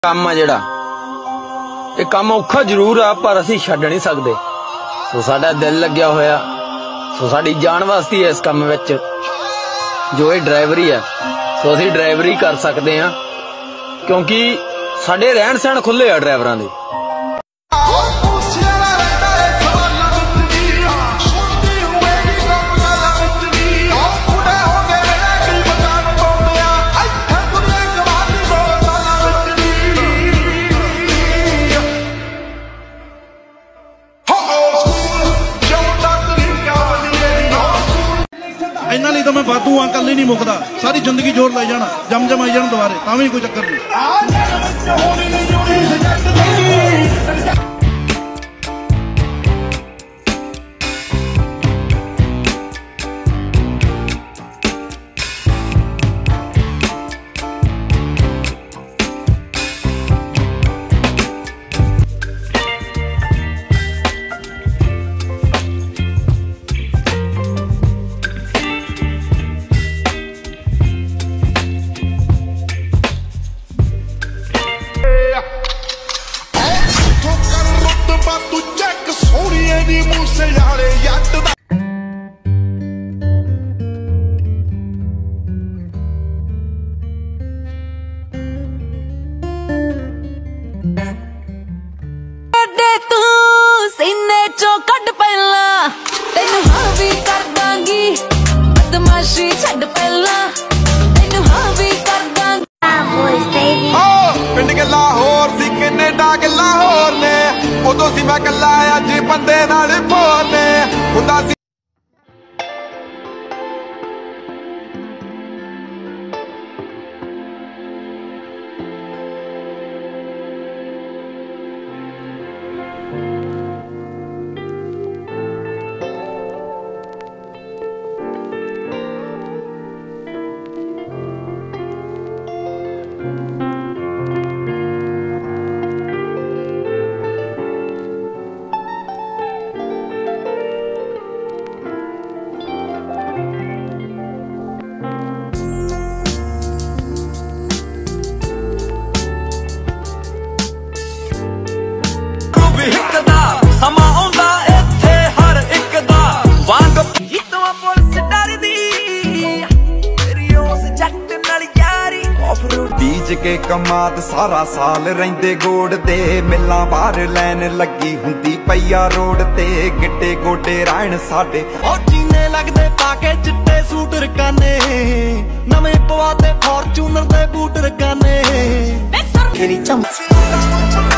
काम आ जिहड़ा ये काम औखा जरूर आ पर असीं छड्ड नहीं सकदे। सो साडा दिल लग्या होया, सो साडी जान वास्ती है इस काम विच जो ये ड्राइवरी है। सो असीं ड्राइवरी कर सकते हैं क्योंकि साडे रहन सहन खुले आ ड्राइवरां दे। इन्हां लई तां मैं वाधू हाँ, कल ही नहीं मुकदा, सारी जिंदगी जोर लाई जाना, जम आई जान दोबारे, तां भी कोई चक्कर नहीं। लाहौर ने उदों सी मैं कला अज बंदे नाल भोर ने हुंदा सी। बीज के कमाद सारा साल रहिंदे गोड़ दे, मिलां बाहर लैन लगी हुंदी पईया रोड ते, गिट्टे गोडे रायण साडे जीने लगदे पाके चिट्टे सूट रकाने, नवें पवाते फॉर्चूनर दे बूट रकाने।